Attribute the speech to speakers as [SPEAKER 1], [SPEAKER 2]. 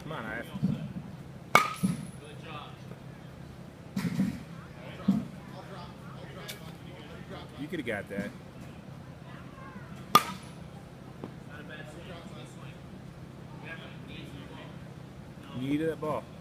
[SPEAKER 1] Come on, Ive. You could have got that. You needed that ball.